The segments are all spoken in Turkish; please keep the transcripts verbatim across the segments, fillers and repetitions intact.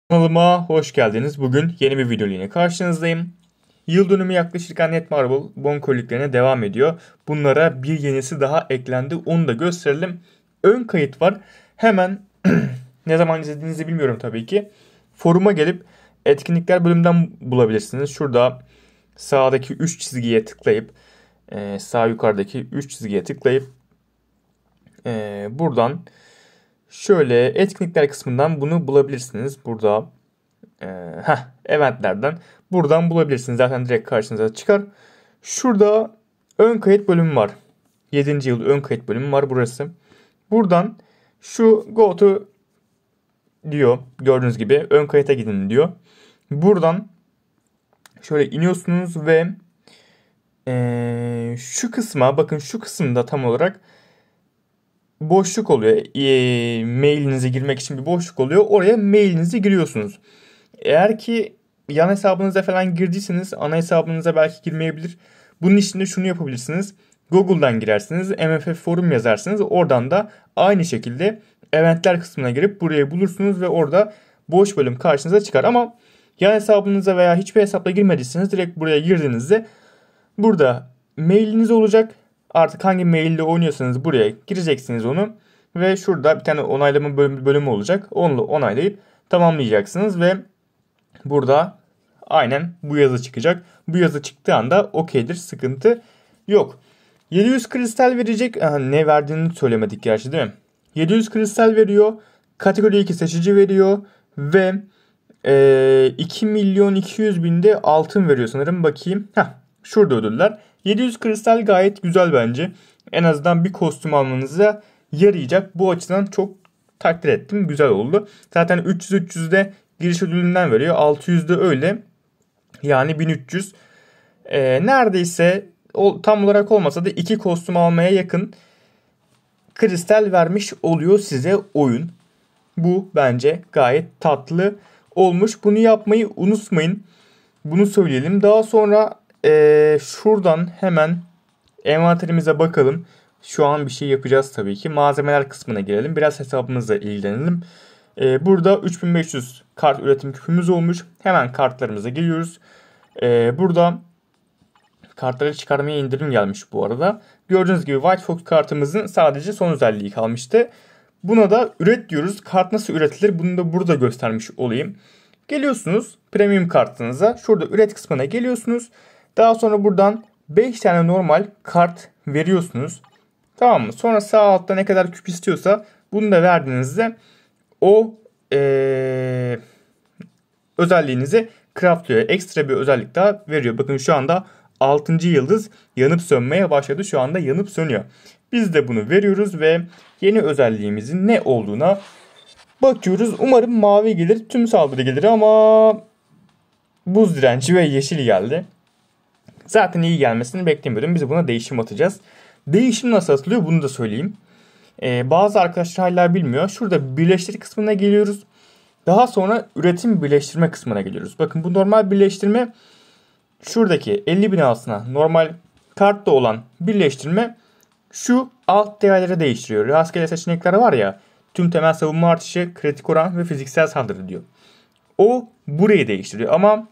Kanalıma hoş geldiniz. Bugün yeni bir video ile karşınızdayım. Yıl dönümü yaklaşırken Netmarble bonkoliklerine devam ediyor. Bunlara bir yenisi daha eklendi. Onu da gösterelim. Ön kayıt var. Hemen ne zaman izlediğinizi bilmiyorum tabii ki. Foruma gelip etkinlikler bölümünden bulabilirsiniz. Şurada sağdaki üç çizgiye tıklayıp e, sağ yukarıdaki üç çizgiye tıklayıp e, buradan şöyle etkinlikler kısmından bunu bulabilirsiniz. Burada e, heh, eventlerden buradan bulabilirsiniz. Zaten direkt karşınıza çıkar. Şurada ön kayıt bölümü var. yedinci yıl ön kayıt bölümü var burası. Buradan şu go to diyor. Gördüğünüz gibi ön kayıta gidin diyor. Buradan şöyle iniyorsunuz ve e, şu kısma bakın, şu kısımda tam olarak boşluk oluyor. E, mailinize girmek için bir boşluk oluyor. Oraya mailinizi giriyorsunuz. Eğer ki yan hesabınıza falan girdiyseniz ana hesabınıza belki girmeyebilir. Bunun için de şunu yapabilirsiniz. Google'dan girersiniz. M F F forum yazarsınız. Oradan da aynı şekilde eventler kısmına girip burayı bulursunuz ve orada boş bölüm karşınıza çıkar. Ama yan hesabınıza veya hiçbir hesapla girmediyseniz direkt buraya girdiğinizde burada mailiniz olacak. Artık hangi maille oynuyorsanız buraya gireceksiniz onu. Ve şurada bir tane onaylama bölümü olacak. Onu onaylayıp tamamlayacaksınız ve burada aynen bu yazı çıkacak. Bu yazı çıktığı anda okeydir, sıkıntı yok. yedi yüz kristal verecek. Aha, ne verdiğini söylemedik gerçi değil mi? yedi yüz kristal veriyor. Kategori iki seçici veriyor. Ve e, iki milyon iki yüz binde altın veriyor sanırım. Bakayım. Heh, şurada ödüller. yedi yüz kristal gayet güzel bence. En azından bir kostüm almanıza yarayacak. Bu açıdan çok takdir ettim. Güzel oldu. Zaten üç yüz üç yüzde giriş ödülünden veriyor. altı yüzde öyle. Yani bin üç yüz. Ee, neredeyse o, tam olarak olmasa da iki kostüm almaya yakın kristal vermiş oluyor size oyun. Bu bence gayet tatlı olmuş. Bunu yapmayı unutmayın. Bunu söyleyelim. Daha sonra ee, şuradan hemen envanterimize bakalım. Şu an bir şey yapacağız tabii ki. Malzemeler kısmına girelim. Biraz hesabımızla ilgilenelim. Ee, burada üç bin beş yüz kart üretim küpümüz olmuş. Hemen kartlarımıza geliyoruz. Ee, burada kartları çıkarmaya indirim gelmiş bu arada. Gördüğünüz gibi White Fox kartımızın sadece son özelliği kalmıştı. Buna da üret diyoruz. Kart nasıl üretilir? Bunu da burada göstermiş olayım. Geliyorsunuz premium kartınıza. Şurada üret kısmına geliyorsunuz. Daha sonra buradan beş tane normal kart veriyorsunuz. Tamam mı? Sonra sağ altta ne kadar küp istiyorsa bunu da verdiğinizde o ee, özelliğinizi craftlıyor. Ekstra bir özellik daha veriyor. Bakın şu anda altıncı yıldız yanıp sönmeye başladı. Şu anda yanıp sönüyor. Biz de bunu veriyoruz ve yeni özelliğimizin ne olduğuna bakıyoruz. Umarım mavi gelir. Tüm saldırı gelir ama buz direnci ve yeşil geldi. Zaten iyi gelmesini beklemiyordum. Biz buna değişim atacağız. Değişim nasıl atılıyor bunu da söyleyeyim. Ee, bazı arkadaşlar hala bilmiyor. Şurada birleştir kısmına geliyoruz. Daha sonra üretim birleştirme kısmına geliyoruz. Bakın bu normal birleştirme şuradaki elli bin altına normal kartta olan birleştirme şu alt değerleri değiştiriyor. Rastgele seçenekler var ya, tüm temel savunma artışı, kritik oran ve fiziksel saldırı diyor. O burayı değiştiriyor ama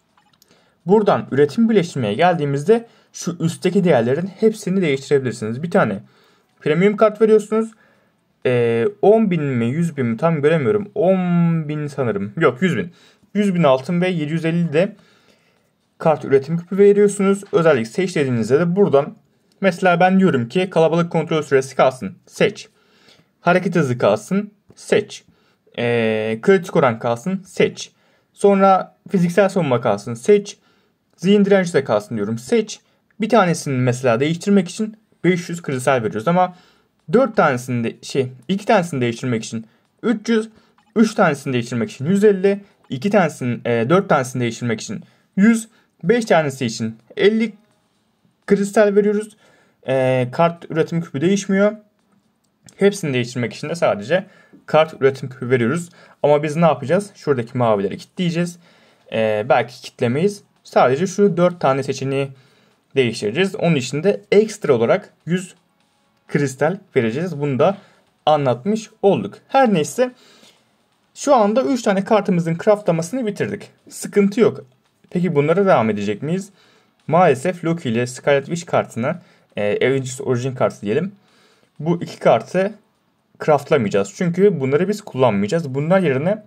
buradan üretim birleştirmeye geldiğimizde şu üstteki değerlerin hepsini değiştirebilirsiniz. Bir tane premium kart veriyorsunuz. Ee, on bin mi yüz bin mi tam göremiyorum. on bin sanırım. Yok yüz bin. yüz bin altın ve yedi yüz elli de kart üretim küpü veriyorsunuz. Özellik seç dediğinizde de buradan mesela ben diyorum ki kalabalık kontrol süresi kalsın. Seç. Hareket hızı kalsın. Seç. Ee, kritik oran kalsın. Seç. Sonra fiziksel savunma kalsın. Seç. Zihin direnci de kalsın diyorum. Seç. Bir tanesini mesela değiştirmek için beş yüz kristal veriyoruz ama dört tanesini de, şey iki tanesini değiştirmek için üç yüz, üç tanesini değiştirmek için yüz elli, iki tanesini e, dört tanesini değiştirmek için yüz, beş tanesi için elli kristal veriyoruz. E, kart üretim küpü değişmiyor. Hepsini değiştirmek için de sadece kart üretim küpü veriyoruz. Ama biz ne yapacağız? Şuradaki mavileri kilitleyeceğiz. E, belki kitlemeyiz. Sadece şu dört tane seçeneği değiştireceğiz. Onun için de ekstra olarak yüz kristal vereceğiz. Bunu da anlatmış olduk. Her neyse Şu anda üç tane kartımızın craftlamasını bitirdik. Sıkıntı yok. Peki bunlara devam edecek miyiz? Maalesef Loki ile Scarlet Witch kartına, e, Avengers Origin kartı diyelim. Bu iki kartı craftlamayacağız. Çünkü bunları biz kullanmayacağız. Bunlar yerine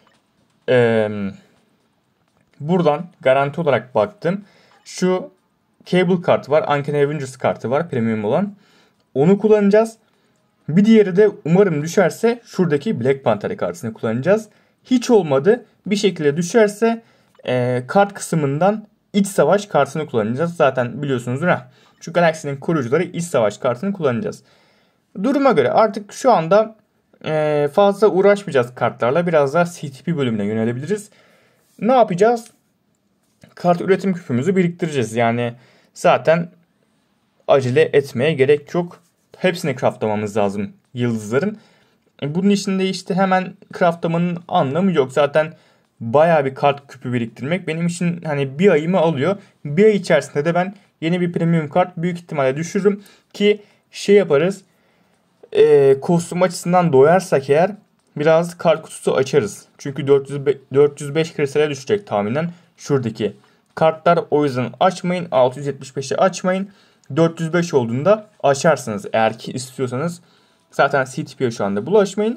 e, buradan garanti olarak baktım. Şu Cable kartı var. Uncanny Avengers kartı var. Premium olan. Onu kullanacağız. Bir diğeri de umarım düşerse şuradaki Black Panther kartını kullanacağız. Hiç olmadı bir şekilde düşerse e, kart kısmından İç Savaş kartını kullanacağız. Zaten biliyorsunuzdur ha. Şu galaksinin koruyucuları İç Savaş kartını kullanacağız. Duruma göre artık şu anda e, fazla uğraşmayacağız kartlarla. Biraz daha C T P bölümüne yönelebiliriz. Ne yapacağız? Kart üretim küpümüzü biriktireceğiz. Yani zaten acele etmeye gerek yok. Hepsini craftlamamız lazım yıldızların. Bunun içinde işte hemen craftlamanın anlamı yok. Zaten bayağı bir kart küpü biriktirmek benim için hani bir ayımı alıyor. Bir ay içerisinde de ben yeni bir premium kart büyük ihtimalle düşürürüm. Ki şey yaparız. E, kostüm açısından doyarsak eğer biraz kart kutusu açarız. Çünkü dört yüz beş kristale düşecek tahminen şuradaki kartlar. O yüzden açmayın. altı yüz yetmiş beşi açmayın. dört yüz beş olduğunda açarsınız eğer ki istiyorsanız. Zaten C T P'ye şu anda bulaşmayın.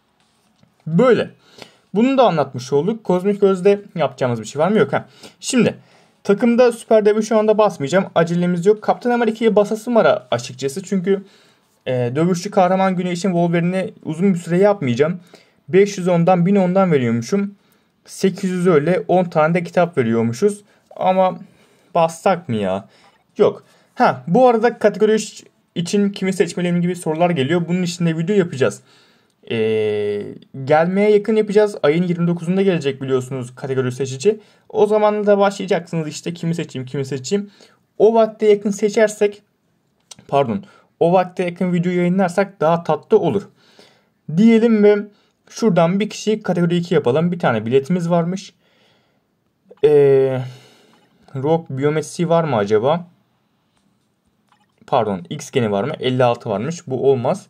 Böyle. Bunu da anlatmış olduk. Kozmik Göz'de yapacağımız bir şey var mı? Yok. Ha. Şimdi takımda Süper Dev'i şu anda basmayacağım. Acelemiz yok. Kaptan Amerika'yı basasım var açıkçası. Çünkü e, dövüşçü kahraman günü için Wolverine'i uzun bir süre yapmayacağım. beş yüz ondan bin ondan veriyormuşum. sekiz yüz öyle on tane de kitap veriyormuşuz. Ama bassak mı ya? Yok. Ha, bu arada kategori için kimi seçmeliyim gibi sorular geliyor. Bunun için de video yapacağız. Ee, gelmeye yakın yapacağız. Ayın yirmi dokuzunda gelecek biliyorsunuz kategori seçici. O zaman da başlayacaksınız işte kimi seçeyim kimi seçeyim. O vakte yakın seçersek pardon o vakte yakın video yayınlarsak daha tatlı olur. Diyelim ve şuradan bir kişi kategori iki yapalım. Bir tane biletimiz varmış. Ee, Rock biyometrisi var mı acaba? Pardon X geni var mı? elli altı varmış. Bu olmaz.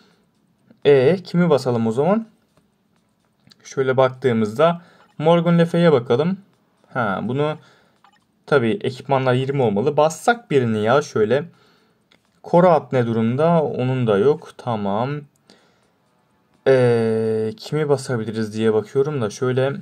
E kimi basalım o zaman? Şöyle baktığımızda Morgan Le Fay'e bakalım. Ha, bunu tabii ekipmanlar yirmi olmalı. Bassak birini ya şöyle. Koraat ne durumda? Onun da yok. Tamam. Ee, kimi basabiliriz diye bakıyorum da şöyle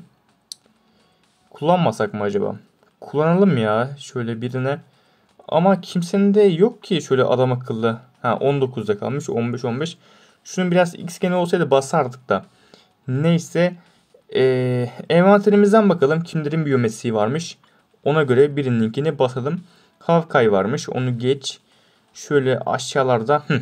kullanmasak mı acaba? Kullanalım ya şöyle birine. Ama kimsenin de yok ki şöyle adam akıllı. Ha on dokuzda kalmış. on beş on beş. Şunun biraz X gene olsaydı basardık da. Neyse. Ee, envanterimizden bakalım. Kimlerin biyometriği varmış. Ona göre birinin linkini basalım. Havkay varmış. Onu geç. Şöyle aşağılarda. Hı.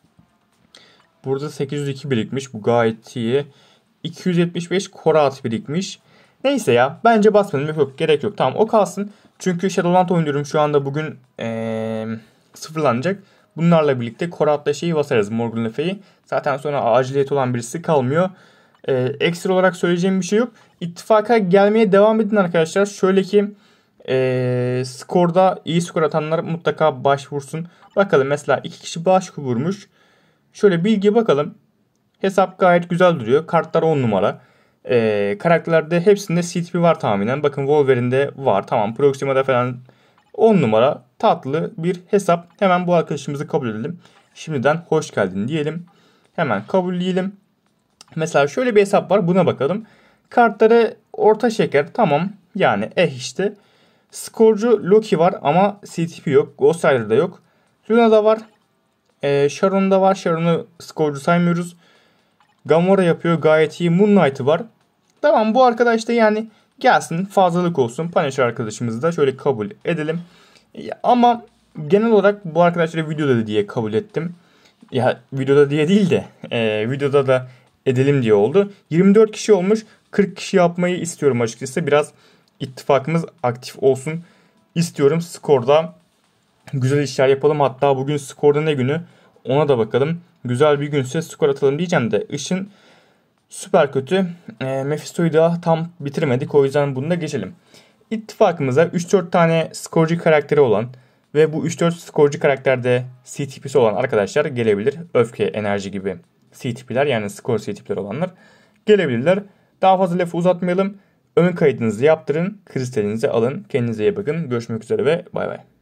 Burada sekiz yüz iki birikmiş. Bu gayet iyi. iki yüz yetmiş beş Koraat birikmiş. Neyse ya. Bence basmadım. Yok, gerek yok. Tamam o kalsın. Çünkü Shadowland oynuyorum şu anda bugün ee, sıfırlanacak. Bunlarla birlikte Koraat'la şeyi basarız Morgan Le Fay'i. Zaten sonra aciliyet olan birisi kalmıyor. Ee, ekstra olarak söyleyeceğim bir şey yok. İttifaka gelmeye devam edin arkadaşlar. Şöyle ki ee, skorda iyi skor atanlar mutlaka başvursun. Bakalım mesela iki kişi başvurmuş. Şöyle bilgiye bakalım. Hesap gayet güzel duruyor. Kartlar on numara. Ee, karakterlerde hepsinde C T P var tahminen. Bakın Wolverine'de var. Tamam. Proxima'da falan on numara. Tatlı bir hesap. Hemen bu arkadaşımızı kabul edelim. Şimdiden hoş geldin diyelim. Hemen kabulleyelim. Mesela şöyle bir hesap var. Buna bakalım. Kartları orta şeker. Tamam. Yani eh işte. Skorcu Loki var ama C T P yok. Ghost Rider'da yok. Luna'da var. Ee, Sharon'da var. Sharon'u skorcu saymıyoruz. Gamora yapıyor. Gayet iyi. Moon Knight'ı var. Tamam bu arkadaş da yani gelsin fazlalık olsun. Punisher arkadaşımızı da şöyle kabul edelim. Ama genel olarak bu arkadaşları videoda da diye kabul ettim. Ya videoda diye değil de e, videoda da edelim diye oldu. yirmi dört kişi olmuş. kırk kişi yapmayı istiyorum açıkçası. Biraz ittifakımız aktif olsun istiyorum. Skorda güzel işler yapalım. Hatta bugün skorda ne günü ona da bakalım. Güzel bir günse skor atalım diyeceğim de Işın süper kötü. E, Mephisto'yu da tam bitirmedik. O yüzden bunu da geçelim. İttifakımıza üç dört tane skorcu karakteri olan ve bu üç dört skorcu karakterde C T P'si olan arkadaşlar gelebilir. Öfke, enerji gibi C T P'ler yani skor C T P'ler olanlar gelebilirler. Daha fazla lafı uzatmayalım. Ön kaydınızı yaptırın. Kristalinizi alın. Kendinize iyi bakın. Görüşmek üzere ve bay bay.